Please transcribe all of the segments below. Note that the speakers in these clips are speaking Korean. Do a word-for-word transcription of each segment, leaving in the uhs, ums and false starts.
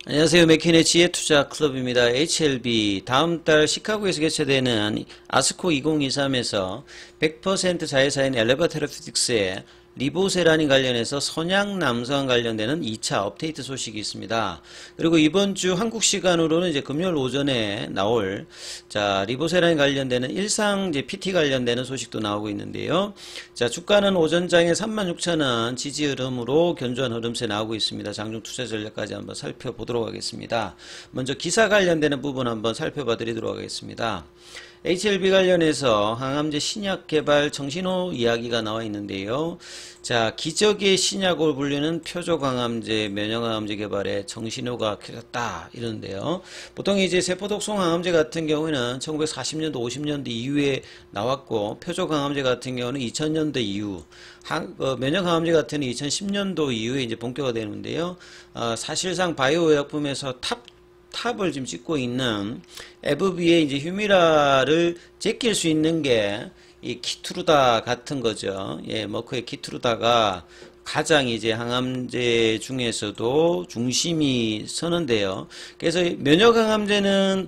안녕하세요. 맥킨의 지혜투자 클럽입니다. 에이치엘비 다음 달 시카고에서 개최되는 아스코 이천이십삼에서 백 퍼센트 자회사인 엘레바 테라피틱스의 리보세라닌 관련해서 선양남성 관련되는 이 차 업데이트 소식이 있습니다. 그리고 이번 주 한국 시간으로는 이제 금요일 오전에 나올 자 리보세라닌 관련되는 일상 이제 피티 관련되는 소식도 나오고 있는데요. 자 주가는 오전장에 삼만 육천 원 지지 흐름으로 견조한 흐름세 나오고 있습니다. 장중 투자 전략까지 한번 살펴보도록 하겠습니다. 먼저 기사 관련되는 부분 한번 살펴봐 드리도록 하겠습니다. 에이치엘비 관련해서 항암제 신약 개발 정신호 이야기가 나와 있는데요. 자, 기적의 신약으로 불리는 표적항암제, 면역항암제 개발에 정신호가 켜졌다 이러는데요. 보통 이제 세포독성 항암제 같은 경우에는 천구백사십 년도, 오십 년대 이후에 나왔고, 표적항암제 같은 경우는 이천 년대 이후, 한, 어, 면역항암제 같은 경우는 이천십 년도 이후에 이제 본격화 되는데요. 어, 사실상 바이오 의약품에서 탑 탑을 지금 찍고 있는 에브비의 이제 휴미라를 제낄 수 있는 게 이 키트루다 같은 거죠. 예, 머크의 키트루다가 가장 이제 항암제 중에서도 중심이 서는데요. 그래서 면역항암제는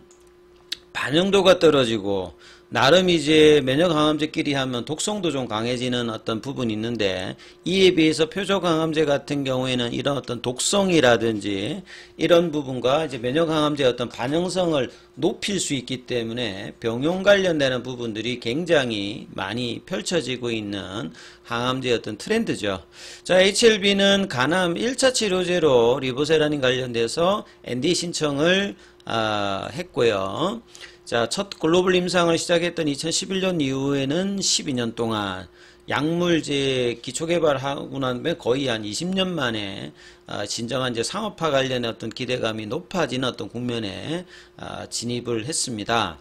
반응도가 떨어지고 나름 이제 면역항암제끼리 하면 독성도 좀 강해지는 어떤 부분이 있는데 이에 비해서 표적항암제 같은 경우에는 이런 어떤 독성이라든지 이런 부분과 이제 면역항암제의 어떤 반응성을 높일 수 있기 때문에 병용 관련되는 부분들이 굉장히 많이 펼쳐지고 있는 항암제의 어떤 트렌드죠. 자, 에이치엘비는 간암 일 차 치료제로 리보세라닌 관련돼서 엔디에이 신청을 아, 했고요. 자, 첫 글로벌 임상을 시작했던 이천십일 년 이후에는 십이 년 동안 약물제 기초개발하고 나면 거의 한 이십 년 만에 아, 진정한 이제 상업화 관련의 어떤 기대감이 높아지는 어떤 국면에 아, 진입을 했습니다.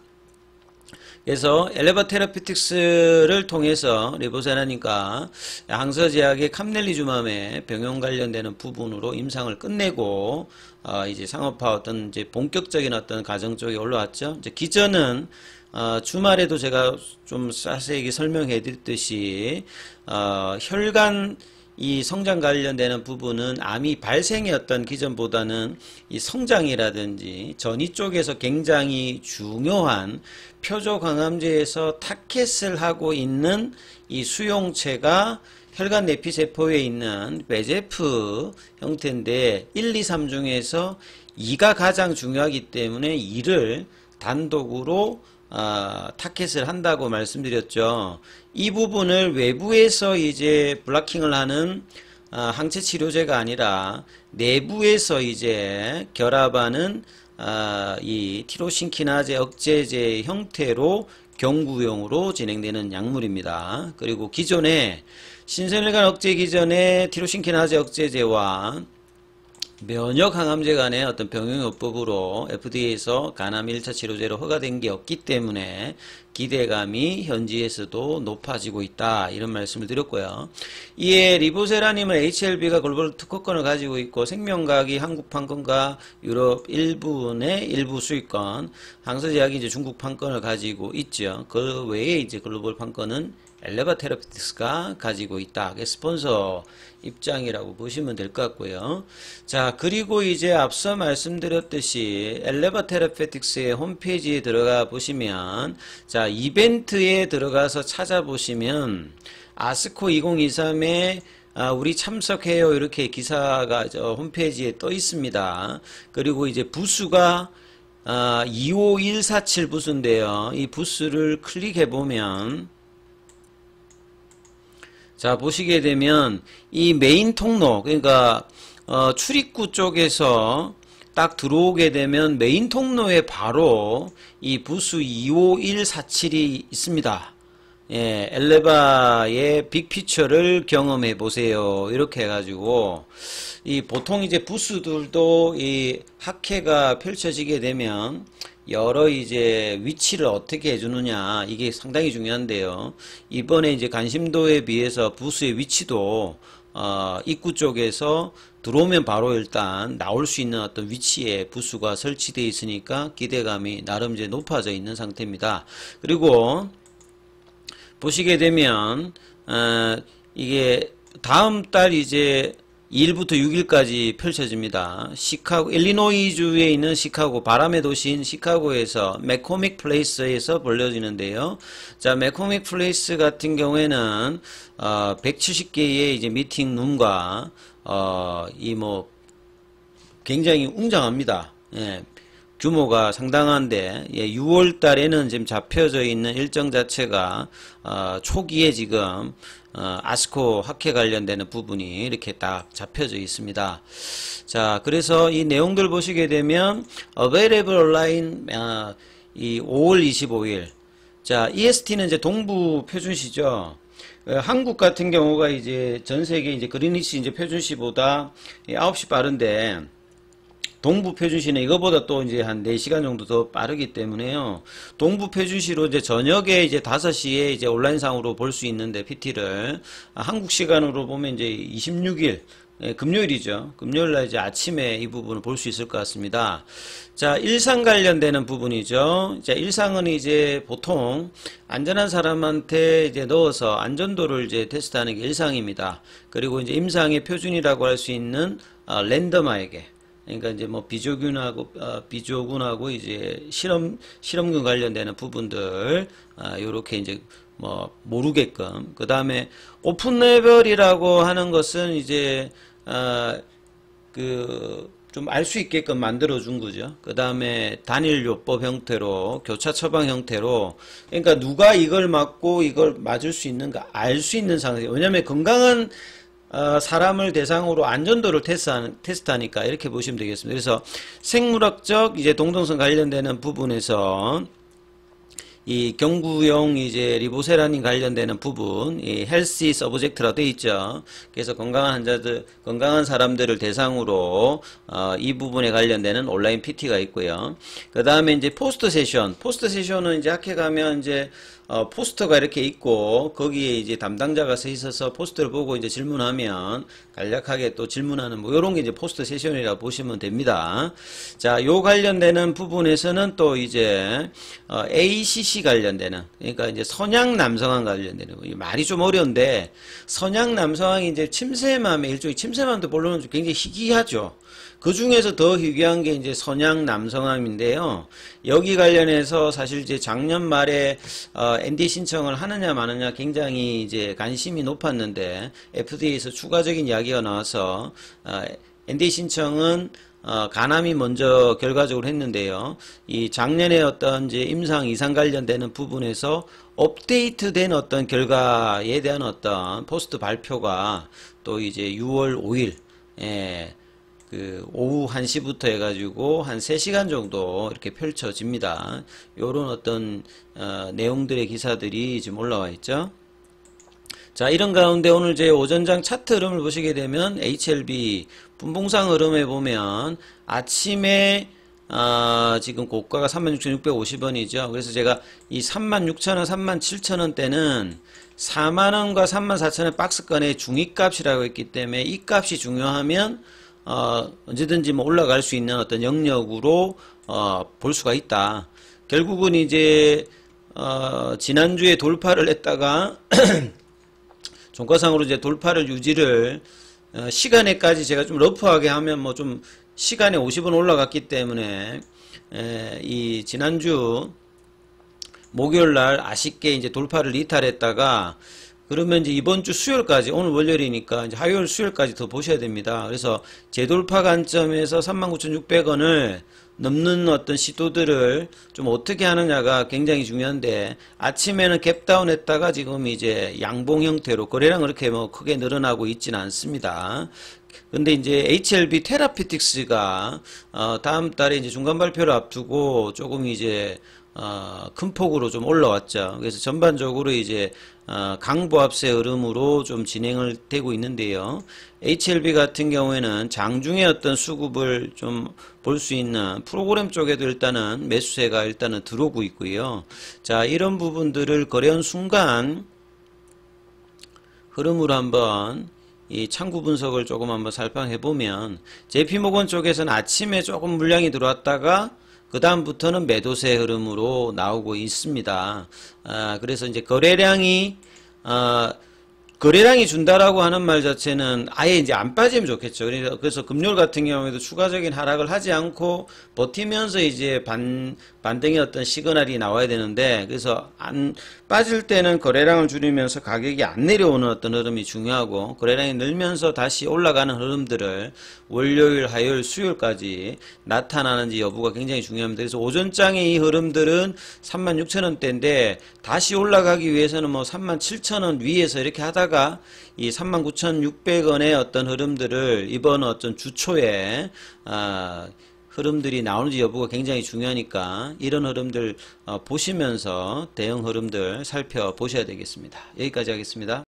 그래서 엘레바 테라피틱스를 통해서 리보세라니까 항서제약의 캄넬리주맘의 병용 관련되는 부분으로 임상을 끝내고 어 이제 상업화 어떤 이제 본격적인 어떤 과정 쪽에 올라왔죠. 이제 기전은 어 주말에도 제가 좀 자세히 설명해 드렸듯이 어 혈관 이 성장 관련되는 부분은 암이 발생의 어떤 기전보다는 이 성장이라든지 전이 쪽에서 굉장히 중요한 표적항암제에서 타켓을 하고 있는 이 수용체가 혈관 내피세포에 있는 비에이지에프 형태인데 일, 이, 삼 중에서 이가 가장 중요하기 때문에 이를 단독으로 어, 타켓을 한다고 말씀드렸죠. 이 부분을 외부에서 이제 블라킹을 하는 어, 항체 치료제가 아니라 내부에서 이제 결합하는 어, 이 티로신키나제 억제제 형태로 경구용으로 진행되는 약물입니다. 그리고 기존에 신생혈관 억제 기전에 티로신키나제 억제제와 면역항암제 간의 어떤 병용요법으로 에프디에이에서 간암 일 차 치료제로 허가된 게 없기 때문에 기대감이 현지에서도 높아지고 있다 이런 말씀을 드렸고요. 이에 리보세라님은 에이치엘비가 글로벌 특허권을 가지고 있고 생명과학이 한국 판권과 유럽 일부의 일부 수익권, 항서제약이 이제 중국 판권을 가지고 있죠. 그 외에 이제 글로벌 판권은 엘레바 테라피틱스가 가지고 있다. 스폰서 입장이라고 보시면 될 것 같고요. 자, 그리고 이제 앞서 말씀드렸듯이 엘레바 테라피틱스의 홈페이지에 들어가 보시면 자, 이벤트에 들어가서 찾아보시면 아스코 이천이십삼에 아, 우리 참석해요 이렇게 기사가 저 홈페이지에 떠 있습니다. 그리고 이제 부수가 아, 이오일사칠 부수인데요. 이 부수를 클릭해 보면 자, 보시게 되면 이 메인 통로, 그러니까 어, 출입구 쪽에서 딱 들어오게 되면 메인 통로에 바로 이 부수 이오일사칠이 있습니다. 예, 엘레바의 빅피처를 경험해 보세요. 이렇게 해가지고 이 보통 이제 부수들도 이 학회가 펼쳐지게 되면 여러 이제 위치를 어떻게 해주느냐 이게 상당히 중요한데요. 이번에 이제 관심도에 비해서 부수의 위치도 어, 입구 쪽에서 들어오면 바로 일단 나올 수 있는 어떤 위치에 부수가 설치되어 있으니까 기대감이 나름 이제 높아져 있는 상태입니다. 그리고 보시게 되면 어, 이게 다음 달 이제 이 일부터 육 일까지 펼쳐집니다. 시카고, 일리노이주에 있는 시카고, 바람의 도시인 시카고에서 맥코믹 플레이스에서 벌려지는데요. 자, 맥코믹 플레이스 같은 경우에는 어, 백칠십 개의 이제 미팅룸과 어, 이 뭐 굉장히 웅장합니다. 예. 규모가 상당한데, 예, 유월 달에는 지금 잡혀져 있는 일정 자체가 어, 초기에 지금 어, 아스코 학회 관련되는 부분이 이렇게 딱 잡혀져 있습니다. 자, 그래서 이 내용들 보시게 되면 available online 어, 이 오월 이십오일. 자, 이에스티는 이제 동부 표준시죠. 어, 한국 같은 경우가 이제 전 세계 이제 그리니치 이제 표준시보다 아홉 시 빠른데, 동부 표준시는 이거보다 또 이제 한 네 시간 정도 더 빠르기 때문에요. 동부 표준시로 이제 저녁에 이제 다섯 시에 이제 온라인상으로 볼 수 있는데, 피티를. 아, 한국 시간으로 보면 이제 이십육 일, 예, 금요일이죠. 금요일날 이제 아침에 이 부분을 볼 수 있을 것 같습니다. 자, 일상 관련되는 부분이죠. 자, 일상은 이제 보통 안전한 사람한테 이제 넣어서 안전도를 이제 테스트하는 게 일상입니다. 그리고 이제 임상의 표준이라고 할 수 있는 어, 랜덤화에게. 그러니까 이제 뭐 비조균하고 어, 비조군하고 이제 실험 실험균 관련되는 부분들 아, 요렇게 이제 뭐 모르게끔. 그 다음에 오픈 레벨이라고 하는 것은 이제 아, 그 좀 알 수 있게끔 만들어 준 거죠. 그 다음에 단일 요법 형태로, 교차 처방 형태로, 그러니까 누가 이걸 맞고 이걸 맞을 수 있는가 알 수 있는 상태. 왜냐하면 건강한 어, 사람을 대상으로 안전도를 테스트하는, 테스트하니까 이렇게 보시면 되겠습니다. 그래서 생물학적 이제 동등성 관련되는 부분에서 이 경구용 이제 리보세라닌 관련되는 부분, 이 헬시 서브젝트라고 되어 있죠. 그래서 건강한 환자들, 건강한 사람들을 대상으로 어, 이 부분에 관련되는 온라인 피티가 있고요. 그 다음에 이제 포스트 세션, 포스트 세션은 이제 학회 가면 이제 어, 포스터가 이렇게 있고 거기에 이제 담당자가 서 있어서 포스터를 보고 이제 질문하면 간략하게 또 질문하는 뭐 요런 게 이제 포스터 세션이라고 보시면 됩니다. 자, 요 관련되는 부분에서는 또 이제 어, 에이씨씨 관련되는, 그러니까 이제 선양 남성항 관련되는, 말이 좀 어려운데 선양 남성항이 이제 침샘암의 일종의 침샘암도 물론 굉장히 희귀하죠. 그 중에서 더 희귀한 게 이제 선양 남성암인데요. 여기 관련해서 사실 이제 작년 말에 어, 엔디에이 신청을 하느냐 마느냐 굉장히 이제 관심이 높았는데 에프디에이에서 추가적인 이야기가 나와서 어, 엔디에이 신청은 어, 간암이 먼저 결과적으로 했는데요. 이 작년에 어떤 이제 임상 이상 관련되는 부분에서 업데이트된 어떤 결과에 대한 어떤 포스트 발표가 또 이제 유월 오일, 예, 그 오후 한 시부터 해가지고 한 세 시간 정도 이렇게 펼쳐집니다. 요런 어떤 어, 내용들의 기사들이 지금 올라와 있죠. 자, 이런 가운데 오늘 제 오전장 차트 흐름을 보시게 되면 에이치엘비 분봉상 흐름에 보면 아침에 어, 지금 고가가 삼만 육천육백오십 원이죠. 그래서 제가 이 삼만 육천 원, 삼만 칠천 원대는 사만 원과 삼만 사천 원 박스권의 중위값이라고 했기 때문에 이 값이 중요하면 어, 언제든지 뭐 올라갈 수 있는 어떤 영역으로 어, 볼 수가 있다. 결국은 이제 어, 지난주에 돌파를 했다가 종가상으로 이제 돌파를 유지를 어, 시간에까지 제가 좀 러프하게 하면 뭐 좀 시간에 오십 원 올라갔기 때문에 에, 이 지난주 목요일날 아쉽게 이제 돌파를 이탈했다가 그러면 이제 이번 주 수요일까지, 오늘 월요일이니까 이제 화요일 수요일까지 더 보셔야 됩니다. 그래서 재돌파 관점에서 삼만 구천육백 원을 넘는 어떤 시도들을 좀 어떻게 하느냐가 굉장히 중요한데, 아침에는 갭다운 했다가 지금 이제 양봉 형태로 거래량 그렇게 뭐 크게 늘어나고 있지는 않습니다. 근데 이제 에이치엘비 테라피틱스가 어 다음 달에 이제 중간 발표를 앞두고 조금 이제 어 큰 폭으로 좀 올라왔죠. 그래서 전반적으로 이제 어 강보합세 흐름으로 좀 진행을 되고 있는데요. 에이치엘비 같은 경우에는 장중에 어떤 수급을 좀 볼 수 있는 프로그램 쪽에도 일단은 매수세가 일단은 들어오고 있고요. 자, 이런 부분들을 거래한 순간 흐름으로 한번 이 창구 분석을 조금 한번 살펴해 보면, 제이피모건 쪽에서는 아침에 조금 물량이 들어왔다가 그 다음부터는 매도세 흐름으로 나오고 있습니다. 아, 그래서 이제 거래량이 아, 거래량이 준다라고 하는 말 자체는 아예 이제 안 빠지면 좋겠죠. 그래서, 그래서 금요일 같은 경우에도 추가적인 하락을 하지 않고 버티면서 이제 반, 반등의 어떤 시그널이 나와야 되는데, 그래서 안, 빠질 때는 거래량을 줄이면서 가격이 안 내려오는 어떤 흐름이 중요하고, 거래량이 늘면서 다시 올라가는 흐름들을 월요일, 화요일, 수요일까지 나타나는지 여부가 굉장히 중요합니다. 그래서 오전장의 이 흐름들은 삼만 육천 원대인데, 다시 올라가기 위해서는 뭐 삼만 칠천 원 위에서 이렇게 하다가 이 삼만 구천육백 원의 어떤 흐름들을 이번 어떤 주초에 아, 흐름들이 나오는지 여부가 굉장히 중요하니까 이런 흐름들 어, 보시면서 대응 흐름들 살펴보셔야 되겠습니다. 여기까지 하겠습니다.